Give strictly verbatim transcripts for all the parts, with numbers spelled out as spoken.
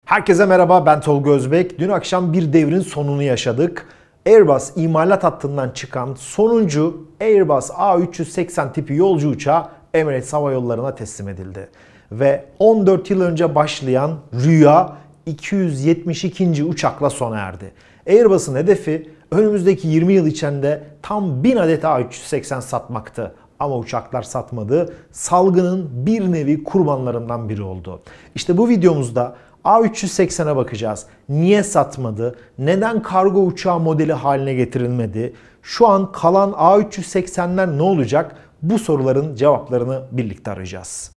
Herkese merhaba, ben Tolga Özbek. Dün akşam bir devrin sonunu yaşadık. Airbus imalat hattından çıkan sonuncu Airbus A üç yüz seksen tipi yolcu uçağı Emirates Hava Yolları'na teslim edildi. Ve on dört yıl önce başlayan rüya iki yüz yetmiş ikinci uçakla sona erdi. Airbus'un hedefi önümüzdeki yirmi yıl içinde tam bin adet A üç yüz seksen satmaktı. Ama uçaklar satmadı. Salgının bir nevi kurbanlarından biri oldu. İşte bu videomuzda A üç yüz seksene bakacağız. Niye satmadı? Neden kargo uçağı modeli haline getirilmedi? Şu an kalan A üç yüz seksenler ne olacak? Bu soruların cevaplarını birlikte arayacağız.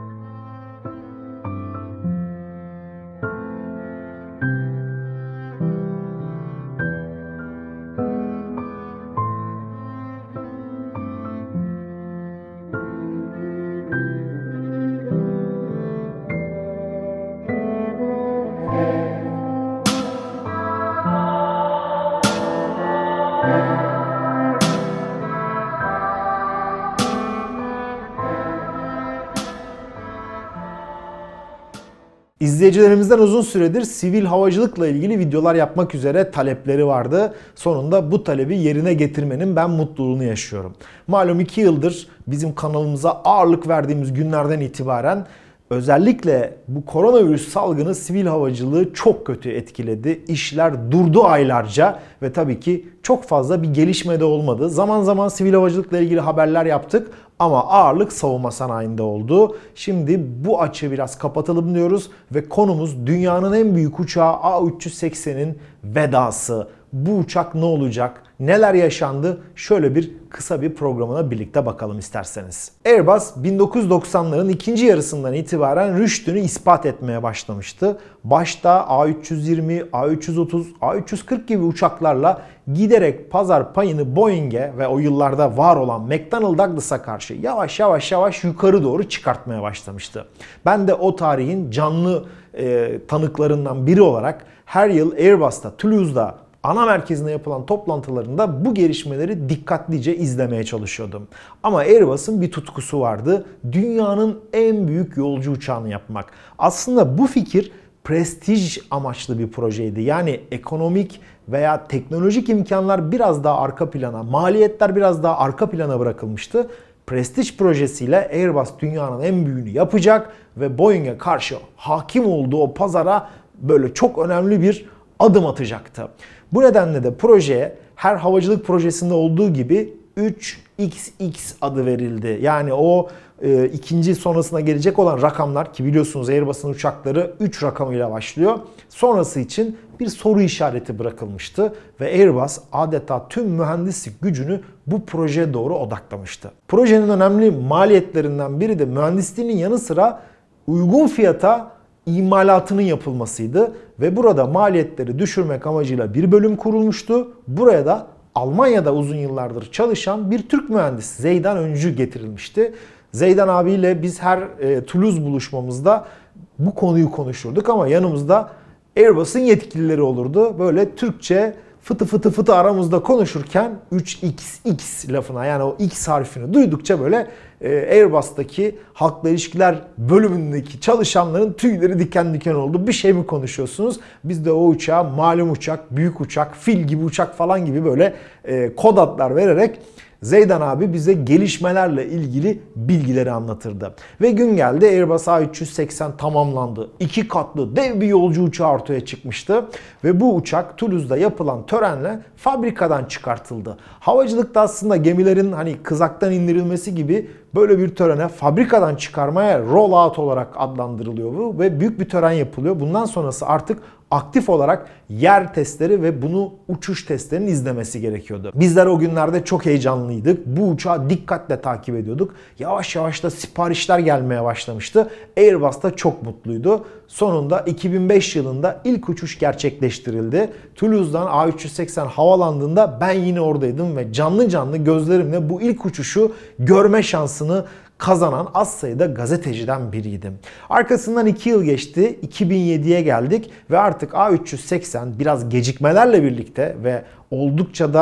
İzleyicilerimizden uzun süredir sivil havacılıkla ilgili videolar yapmak üzere talepleri vardı. Sonunda bu talebi yerine getirmenin ben mutluluğunu yaşıyorum. Malum iki yıldır bizim kanalımıza ağırlık verdiğimiz günlerden itibaren özellikle bu koronavirüs salgını sivil havacılığı çok kötü etkiledi. İşler durdu aylarca ve tabii ki çok fazla bir gelişme de olmadı. Zaman zaman sivil havacılıkla ilgili haberler yaptık ama ağırlık savunma sanayinde oldu. Şimdi bu açığı biraz kapatalım diyoruz ve konumuz dünyanın en büyük uçağı A üç yüz seksenin vedası. Bu uçak ne olacak? Neler yaşandı? Şöyle bir kısa bir programına birlikte bakalım isterseniz. Airbus bin dokuz yüz doksanların ikinci yarısından itibaren rüştünü ispat etmeye başlamıştı. Başta A üç yüz yirmi, A üç yüz otuz, A üç yüz kırk gibi uçaklarla giderek pazar payını Boeing'e ve o yıllarda var olan McDonnell Douglas'a karşı yavaş yavaş yavaş yukarı doğru çıkartmaya başlamıştı. Ben de o tarihin canlı e, tanıklarından biri olarak her yıl Airbus'ta, Toulouse'da ana merkezinde yapılan toplantılarında bu gelişmeleri dikkatlice izlemeye çalışıyordum. Ama Airbus'un bir tutkusu vardı. Dünyanın en büyük yolcu uçağını yapmak. Aslında bu fikir prestij amaçlı bir projeydi. Yani ekonomik veya teknolojik imkanlar biraz daha arka plana, maliyetler biraz daha arka plana bırakılmıştı. Prestij projesiyle Airbus dünyanın en büyüğünü yapacak ve Boeing'e karşı hakim olduğu o pazara böyle çok önemli bir adım atacaktı. Bu nedenle de projeye her havacılık projesinde olduğu gibi üç X X adı verildi. Yani o e, ikinci sonrasına gelecek olan rakamlar ki biliyorsunuz Airbus'un uçakları üç rakamıyla başlıyor. Sonrası için bir soru işareti bırakılmıştı ve Airbus adeta tüm mühendislik gücünü bu projeye doğru odaklamıştı. Projenin önemli maliyetlerinden biri de mühendisliğinin yanı sıra uygun fiyata imalatının yapılmasıydı ve burada maliyetleri düşürmek amacıyla bir bölüm kurulmuştu. Buraya da Almanya'da uzun yıllardır çalışan bir Türk mühendis Zeydan Öncü getirilmişti. Zeydan abiyle biz her e, Toulouse buluşmamızda bu konuyu konuşurduk ama yanımızda Airbus'un yetkilileri olurdu. Böyle Türkçe fıtı fıtı fıtı aramızda konuşurken üç X X lafına yani o X harfini duydukça böyle Airbus'taki halkla ilişkiler bölümündeki çalışanların tüyleri diken diken oldu. Bir şey mi konuşuyorsunuz? Biz de o uçağa malum uçak, büyük uçak, fil gibi uçak falan gibi böyle kod adlar vererek Zeydan abi bize gelişmelerle ilgili bilgileri anlatırdı. Ve gün geldi Airbus A üç yüz seksen tamamlandı. İki katlı dev bir yolcu uçağı ortaya çıkmıştı. Ve bu uçak Toulouse'da yapılan törenle fabrikadan çıkartıldı. Havacılıkta aslında gemilerin hani kızaktan indirilmesi gibi böyle bir törene fabrikadan çıkarmaya roll out olarak adlandırılıyor bu ve büyük bir tören yapılıyor. Bundan sonrası artık aktif olarak yer testleri ve bunu uçuş testlerinin izlemesi gerekiyordu. Bizler o günlerde çok heyecanlıydık. Bu uçağı dikkatle takip ediyorduk. Yavaş yavaş da siparişler gelmeye başlamıştı. Airbus da çok mutluydu. Sonunda iki bin beş yılında ilk uçuş gerçekleştirildi. Toulouse'dan A üç yüz seksen havalandığında ben yine oradaydım ve canlı canlı gözlerimle bu ilk uçuşu görme şansını kazanan az sayıda gazeteciden biriydim. Arkasından iki yıl geçti, iki bin yediye geldik ve artık A üç yüz seksen biraz gecikmelerle birlikte ve oldukça da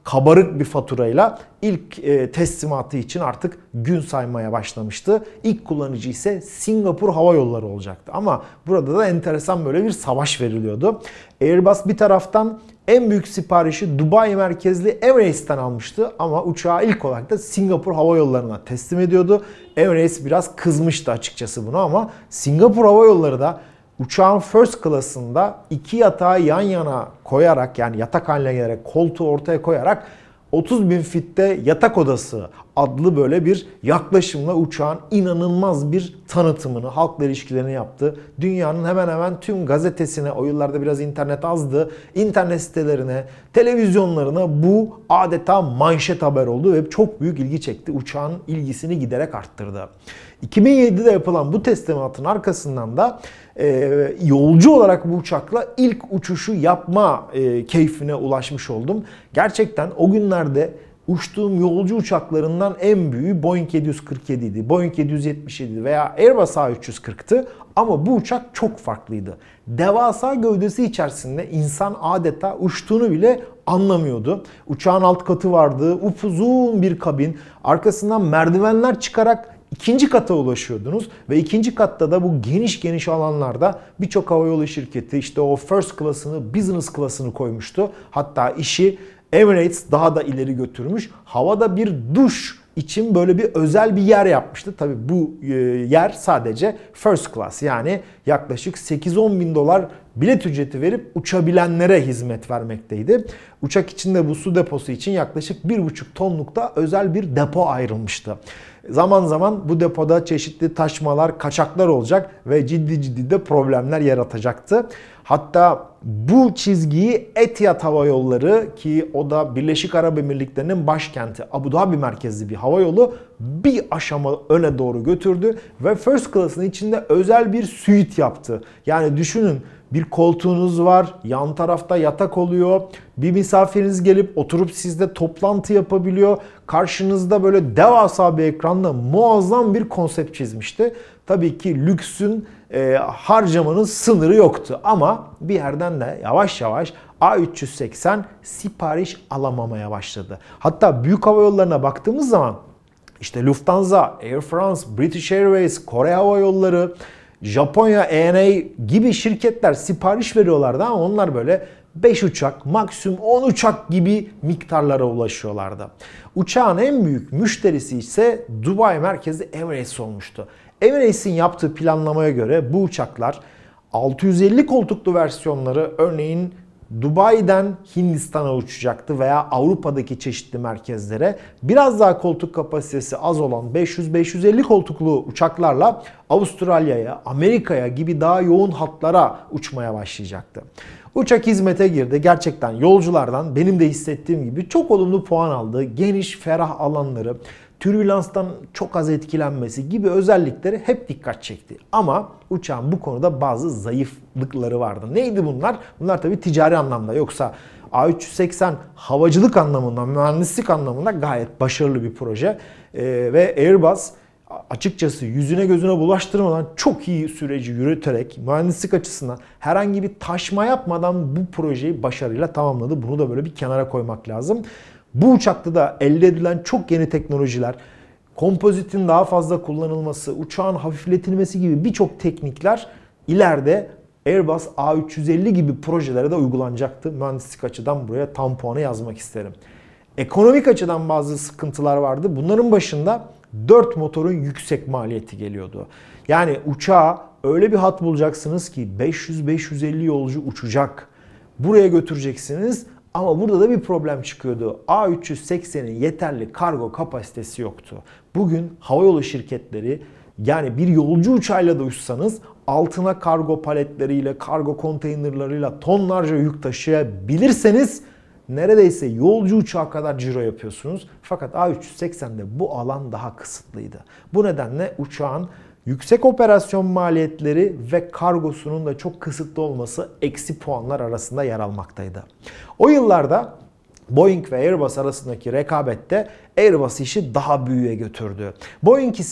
kabarık bir faturayla ilk e, teslimatı için artık gün saymaya başlamıştı. İlk kullanıcı ise Singapur Hava Yolları olacaktı. Ama burada da enteresan böyle bir savaş veriliyordu. Airbus bir taraftan en büyük siparişi Dubai merkezli Emirates'ten almıştı ama uçağı ilk olarak da Singapur Hava Yolları'na teslim ediyordu. Emirates biraz kızmıştı açıkçası bunu ama Singapur Hava Yolları da uçağın first class'ında iki yatağı yan yana koyarak, yani yatak haline gelerek koltuğu ortaya koyarak otuz bin fitte yatak odası adlı böyle bir yaklaşımla uçağın inanılmaz bir tanıtımını, halkla ilişkilerini yaptı. Dünyanın hemen hemen tüm gazetesine, o yıllarda biraz internet azdı, internet sitelerine, televizyonlarına bu adeta manşet haber oldu ve çok büyük ilgi çekti. Uçağın ilgisini giderek arttırdı. iki bin yedide yapılan bu teslimatın arkasından da e, yolcu olarak bu uçakla ilk uçuşu yapma e, keyfine ulaşmış oldum. Gerçekten o günlerde uçtuğum yolcu uçaklarından en büyüğü Boeing yedi yüz kırk yedi idi, Boeing yedi yüz yetmiş yedi veya Airbus A üç yüz kırktı ama bu uçak çok farklıydı. Devasa gövdesi içerisinde insan adeta uçtuğunu bile anlamıyordu. Uçağın alt katı vardı, upuzun bir kabin, arkasından merdivenler çıkarak İkinci kata ulaşıyordunuz ve ikinci katta da bu geniş geniş alanlarda birçok havayolu şirketi işte o first class'ını, business class'ını koymuştu. Hatta işi Emirates daha da ileri götürmüş. Havada bir duş için böyle bir özel bir yer yapmıştı. Tabii bu yer sadece first class, yani yaklaşık sekiz on bin dolar bilet ücreti verip uçabilenlere hizmet vermekteydi. Uçak içinde bu su deposu için yaklaşık bir buçuk tonlukta özel bir depo ayrılmıştı. Zaman zaman bu depoda çeşitli taşmalar, kaçaklar olacak ve ciddi ciddi de problemler yaratacaktı. Hatta bu çizgiyi Etihad Hava Yolları, ki o da Birleşik Arap Emirlikleri'nin başkenti Abu Dhabi merkezli bir havayolu, bir aşama öne doğru götürdü ve first class'ın içinde özel bir suite yaptı. Yani düşünün, bir koltuğunuz var, yan tarafta yatak oluyor, bir misafiriniz gelip oturup sizle toplantı yapabiliyor. Karşınızda böyle devasa bir ekranla muazzam bir konsept çizmişti. Tabii ki lüksün, e, harcamanın sınırı yoktu ama bir yerden de yavaş yavaş A üç yüz seksen sipariş alamamaya başladı. Hatta büyük hava yollarına baktığımız zaman işte Lufthansa, Air France, British Airways, Kore Hava Yolları, Japonya A N A gibi şirketler sipariş veriyorlardı ama onlar böyle beş uçak, maksimum on uçak gibi miktarlara ulaşıyorlardı. Uçağın en büyük müşterisi ise Dubai merkezli Emirates olmuştu. Emirates'in yaptığı planlamaya göre bu uçaklar altı yüz elli koltuklu versiyonları örneğin Dubai'den Hindistan'a uçacaktı veya Avrupa'daki çeşitli merkezlere. Biraz daha koltuk kapasitesi az olan beş yüz beş yüz elli koltuklu uçaklarla Avustralya'ya, Amerika'ya gibi daha yoğun hatlara uçmaya başlayacaktı. Uçak hizmete girdi. Gerçekten yolculardan benim de hissettiğim gibi çok olumlu puan aldı. Geniş, ferah alanları, türbülanstan çok az etkilenmesi gibi özellikleri hep dikkat çekti. Ama uçağın bu konuda bazı zayıflıkları vardı. Neydi bunlar? Bunlar tabii ticari anlamda. Yoksa A üç yüz seksen havacılık anlamında, mühendislik anlamında gayet başarılı bir proje. Ee, ve Airbus açıkçası yüzüne gözüne bulaştırmadan çok iyi süreci yürüterek mühendislik açısından herhangi bir taşma yapmadan bu projeyi başarıyla tamamladı. Bunu da böyle bir kenara koymak lazım. Bu uçakta da elde edilen çok yeni teknolojiler, kompozitin daha fazla kullanılması, uçağın hafifletilmesi gibi birçok teknikler ileride Airbus A üç yüz elli gibi projelere de uygulanacaktı. Mühendislik açıdan buraya tam puanı yazmak isterim. Ekonomik açıdan bazı sıkıntılar vardı. Bunların başında dört motorun yüksek maliyeti geliyordu. Yani uçağa öyle bir hat bulacaksınız ki beş yüz beş yüz elli yolcu uçacak. Buraya götüreceksiniz. Ama burada da bir problem çıkıyordu. A üç yüz seksenin yeterli kargo kapasitesi yoktu. Bugün havayolu şirketleri, yani bir yolcu uçağıyla da uçsanız altına kargo paletleriyle, kargo konteynerlarıyla tonlarca yük taşıyabilirseniz neredeyse yolcu uçağı kadar ciro yapıyorsunuz. Fakat A üç yüz seksende bu alan daha kısıtlıydı. Bu nedenle uçağın yüksek operasyon maliyetleri ve kargosunun da çok kısıtlı olması eksi puanlar arasında yer almaktaydı. O yıllarda Boeing ve Airbus arasındaki rekabette Airbus işi daha büyüğe götürdü. Boeing ise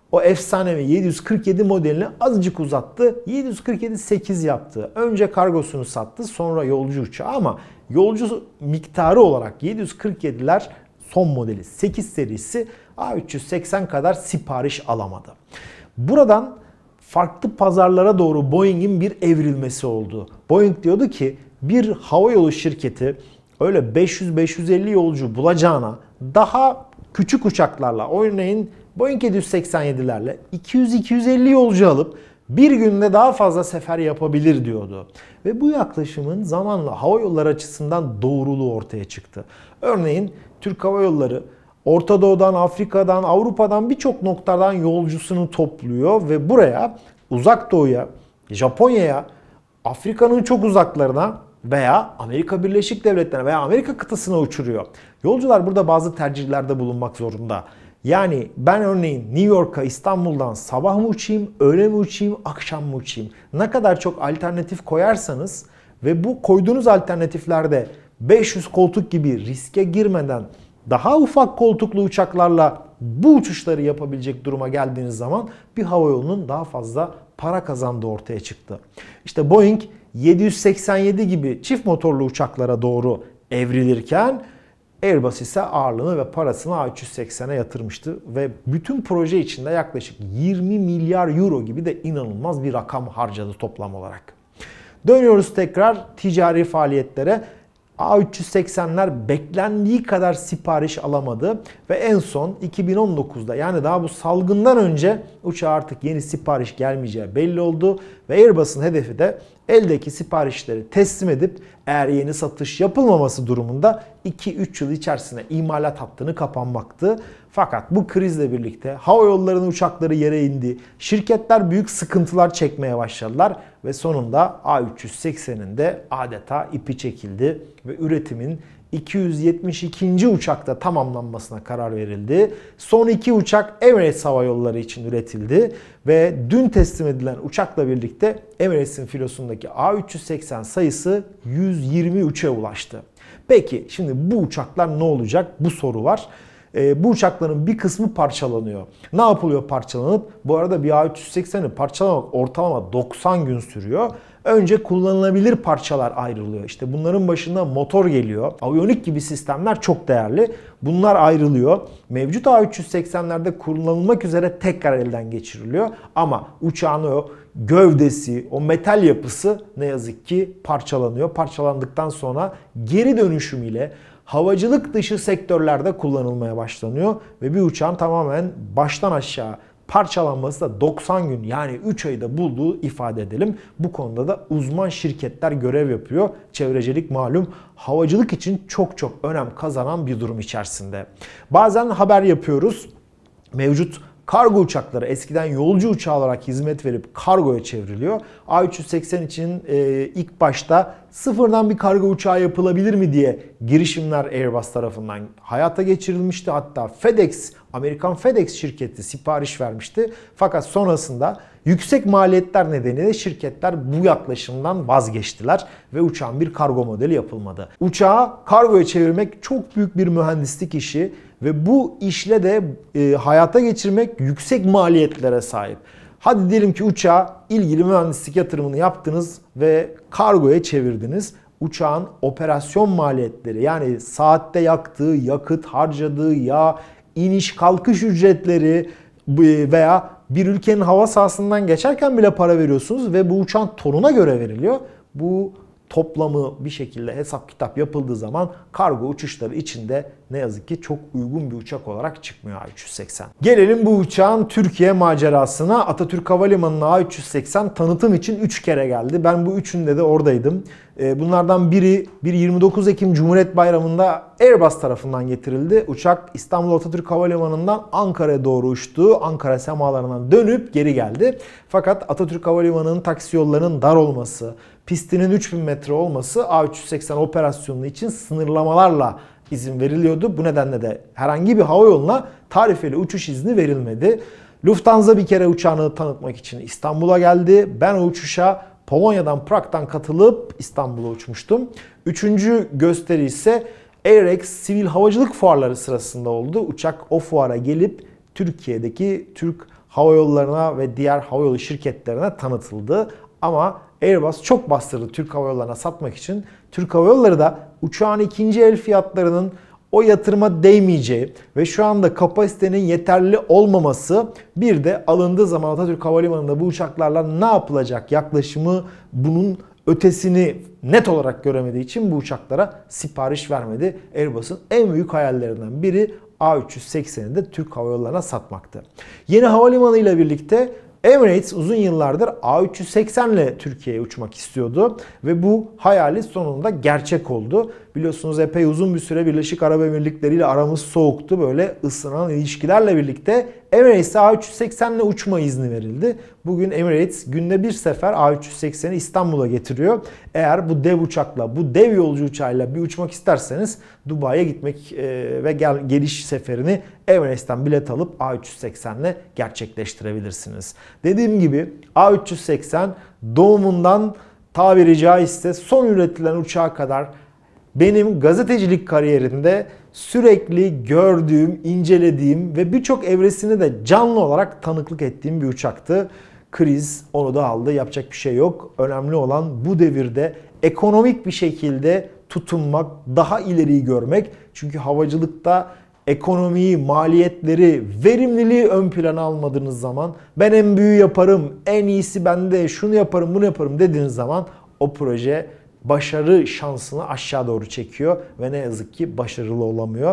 o efsanevi yedi yüz kırk yedi modelini azıcık uzattı. yedi yüz kırk yedi sekiz yaptı. Önce kargosunu sattı, sonra yolcu uçağı, ama yolcu miktarı olarak yedi yüz kırk yediler son modeli sekiz serisi A üç yüz seksen kadar sipariş alamadı. Buradan farklı pazarlara doğru Boeing'in bir evrilmesi oldu. Boeing diyordu ki bir havayolu şirketi öyle beş yüz beş yüz elli yolcu bulacağına daha küçük uçaklarla, örneğin Boeing yedi yüz seksen yedilerle iki yüz iki yüz elli yolcu alıp bir günde daha fazla sefer yapabilir diyordu. Ve bu yaklaşımın zamanla havayolları açısından doğruluğu ortaya çıktı. Örneğin Türk Hava Yolları Orta Doğu'dan, Afrika'dan, Avrupa'dan birçok noktadan yolcusunu topluyor ve buraya, Uzak Doğu'ya, Japonya'ya, Afrika'nın çok uzaklarına veya Amerika Birleşik Devletleri'ne veya Amerika kıtasına uçuruyor. Yolcular burada bazı tercihlerde bulunmak zorunda. Yani ben örneğin New York'a İstanbul'dan sabah mı uçayım, öğle mi uçayım, akşam mı uçayım? Ne kadar çok alternatif koyarsanız ve bu koyduğunuz alternatiflerde beş yüz koltuk gibi riske girmeden daha ufak koltuklu uçaklarla bu uçuşları yapabilecek duruma geldiğiniz zaman bir havayolunun daha fazla para kazandığı ortaya çıktı. İşte Boeing yedi yüz seksen yedi gibi çift motorlu uçaklara doğru evrilirken Airbus ise ağırlığını ve parasını A üç yüz seksene yatırmıştı ve bütün proje içinde yaklaşık yirmi milyar euro gibi de inanılmaz bir rakam harcadı toplam olarak. Dönüyoruz tekrar ticari faaliyetlere. A üç yüz seksenler beklendiği kadar sipariş alamadı ve en son iki bin on dokuzda, yani daha bu salgından önce uçağa artık yeni sipariş gelmeyeceği belli oldu ve Airbus'un hedefi de eldeki siparişleri teslim edip eğer yeni satış yapılmaması durumunda iki üç yıl içerisinde imalat hattını kapanmaktı. Fakat bu krizle birlikte hava yollarının uçakları yere indi. Şirketler büyük sıkıntılar çekmeye başladılar ve sonunda A üç yüz seksenin de adeta ipi çekildi ve üretimin iki yüz yetmiş ikinci uçakta tamamlanmasına karar verildi. Son iki uçak Emirates Hava Yolları için üretildi ve dün teslim edilen uçakla birlikte Emirates'in filosundaki A üç yüz seksen sayısı yüz yirmi üçe ulaştı. Peki şimdi bu uçaklar ne olacak? Bu soru var. E, bu uçakların bir kısmı parçalanıyor. Ne yapılıyor parçalanıp? Bu arada bir A üç yüz sekseni parçalamak ortalama doksan gün sürüyor. Önce kullanılabilir parçalar ayrılıyor. İşte bunların başında motor geliyor. Aviyonik gibi sistemler çok değerli. Bunlar ayrılıyor. Mevcut A üç yüz seksenlerde kullanılmak üzere tekrar elden geçiriliyor. Ama uçağın o gövdesi, o metal yapısı ne yazık ki parçalanıyor. Parçalandıktan sonra geri dönüşümüyle havacılık dışı sektörlerde kullanılmaya başlanıyor. Ve bir uçağın tamamen baştan aşağı parçalanması da doksan gün, yani üç ayda bulduğu ifade edelim. Bu konuda da uzman şirketler görev yapıyor. Çevrecilik malum havacılık için çok çok önem kazanan bir durum içerisinde. Bazen haber yapıyoruz. Mevcut kargo uçakları eskiden yolcu uçağı olarak hizmet verip kargoya çevriliyor. A üç yüz seksen için e, ilk başta sıfırdan bir kargo uçağı yapılabilir mi diye girişimler Airbus tarafından hayata geçirilmişti. Hatta FedEx, Amerikan FedEx şirketi sipariş vermişti. Fakat sonrasında yüksek maliyetler nedeniyle şirketler bu yaklaşımdan vazgeçtiler ve uçağın bir kargo modeli yapılmadı. Uçağı kargoya çevirmek çok büyük bir mühendislik işi ve bu işle de e, hayata geçirmek yüksek maliyetlere sahip. Hadi diyelim ki uçağa ilgili mühendislik yatırımını yaptınız ve kargoya çevirdiniz. Uçağın operasyon maliyetleri, yani saatte yaktığı yakıt, harcadığı yağ, iniş kalkış ücretleri veya bir ülkenin hava sahasından geçerken bile para veriyorsunuz ve bu uçağın tonuna göre veriliyor. Bu toplamı bir şekilde hesap kitap yapıldığı zaman kargo uçuşları içinde ne yazık ki çok uygun bir uçak olarak çıkmıyor A üç yüz seksen. Gelelim bu uçağın Türkiye macerasına. Atatürk Havalimanı'na A üç yüz seksen tanıtım için üç kere geldi. Ben bu üçünde de oradaydım. Bunlardan biri bir yirmi dokuz Ekim Cumhuriyet Bayramı'nda Airbus tarafından getirildi. Uçak İstanbul Atatürk Havalimanı'ndan Ankara'ya doğru uçtu. Ankara semalarından dönüp geri geldi. Fakat Atatürk Havalimanı'nın taksi yollarının dar olması, pistinin üç bin metre olması A üç yüz seksen operasyonu için sınırlamalarla izin veriliyordu. Bu nedenle de herhangi bir havayoluna tarifeli uçuş izni verilmedi. Lufthansa bir kere uçağını tanıtmak için İstanbul'a geldi. Ben o uçuşa Polonya'dan, Prag'dan katılıp İstanbul'a uçmuştum. Üçüncü gösteri ise AirX sivil havacılık fuarları sırasında oldu. Uçak o fuara gelip Türkiye'deki Türk hava yollarına ve diğer havayolu şirketlerine tanıtıldı. Ama Airbus çok bastırdı Türk Hava Yolları'na satmak için. Türk Hava Yolları da uçağın ikinci el fiyatlarının o yatırıma değmeyeceği ve şu anda kapasitenin yeterli olmaması, bir de alındığı zaman Atatürk Havalimanı'nda bu uçaklarla ne yapılacak yaklaşımı, bunun ötesini net olarak göremediği için bu uçaklara sipariş vermedi. Airbus'un en büyük hayallerinden biri A üç yüz sekseni de Türk Hava Yolları'na satmaktı. Yeni havalimanı ile birlikte Emirates uzun yıllardır A üç yüz seksen ile Türkiye'ye uçmak istiyordu ve bu hayali sonunda gerçek oldu. Biliyorsunuz epey uzun bir süre Birleşik Arap Emirlikleri ile aramız soğuktu. Böyle ısınan ilişkilerle birlikte Emirates'e A üç yüz seksen ile uçma izni verildi. Bugün Emirates günde bir sefer A üç yüz sekseni İstanbul'a getiriyor. Eğer bu dev uçakla, bu dev yolcu uçağıyla bir uçmak isterseniz Dubai'ye gitmek ve gel, geliş seferini Emirates'ten bilet alıp A üç yüz seksen ile gerçekleştirebilirsiniz. Dediğim gibi A üç yüz seksen doğumundan tabiri caizse son üretilen uçağa kadar benim gazetecilik kariyerimde sürekli gördüğüm, incelediğim ve birçok evresini de canlı olarak tanıklık ettiğim bir uçaktı. Kriz onu da aldı. Yapacak bir şey yok. Önemli olan bu devirde ekonomik bir şekilde tutunmak, daha ileriyi görmek. Çünkü havacılıkta ekonomiyi, maliyetleri, verimliliği ön plana almadığınız zaman, ben en büyüğü yaparım, en iyisi bende, şunu yaparım, bunu yaparım dediğiniz zaman o proje başarı şansını aşağı doğru çekiyor ve ne yazık ki başarılı olamıyor.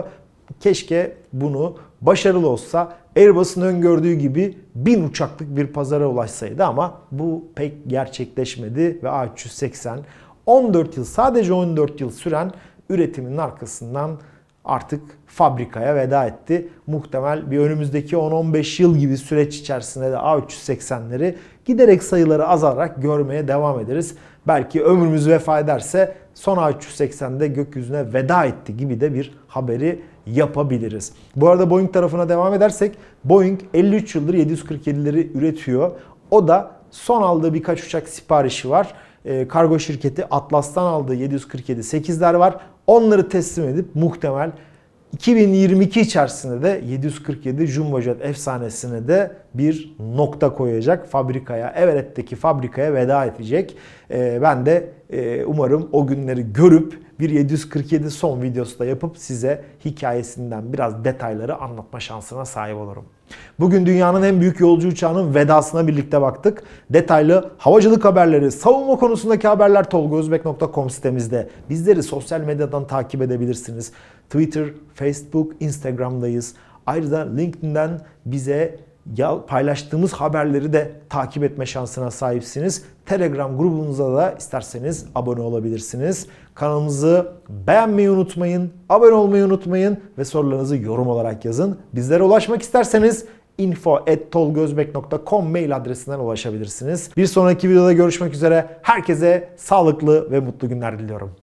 Keşke bunu başarılı olsa Airbus'un öngördüğü gibi bin uçaklık bir pazara ulaşsaydı ama bu pek gerçekleşmedi ve A üç yüz seksen on dört yıl, sadece on dört yıl süren üretiminin arkasından artık fabrikaya veda etti. Muhtemel bir önümüzdeki on on beş yıl gibi süreç içerisinde de A üç yüz seksenleri giderek sayıları azalarak görmeye devam ederiz. Belki ömrümüz vefa ederse son A üç yüz seksende gökyüzüne veda etti gibi de bir haberi yapabiliriz. Bu arada Boeing tarafına devam edersek, Boeing elli üç yıldır yedi yüz kırk yedileri üretiyor. O da son aldığı birkaç uçak siparişi var. E, kargo şirketi Atlas'tan aldığı yedi yüz kırk yedi sekizler var. Onları teslim edip muhtemel iki bin yirmi iki içerisinde de yedi yüz kırk yedi Jumbojet efsanesine de bir nokta koyacak. Fabrikaya, Everett'teki fabrikaya veda edecek. Ee, ben de e, umarım o günleri görüp bir yedi yüz kırk yedi son videosu da yapıp size hikayesinden biraz detayları anlatma şansına sahip olurum. Bugün dünyanın en büyük yolcu uçağının vedasına birlikte baktık. Detaylı havacılık haberleri, savunma konusundaki haberler tolga özbek nokta com sitemizde. Bizleri sosyal medyadan takip edebilirsiniz. Twitter, Facebook, Instagram'dayız. Ayrıca LinkedIn'den bize paylaştığımız haberleri de takip etme şansına sahipsiniz. Telegram grubumuza da isterseniz abone olabilirsiniz. Kanalımızı beğenmeyi unutmayın, abone olmayı unutmayın ve sorularınızı yorum olarak yazın. Bizlere ulaşmak isterseniz info at tolga özbek nokta com mail adresinden ulaşabilirsiniz. Bir sonraki videoda görüşmek üzere. Herkese sağlıklı ve mutlu günler diliyorum.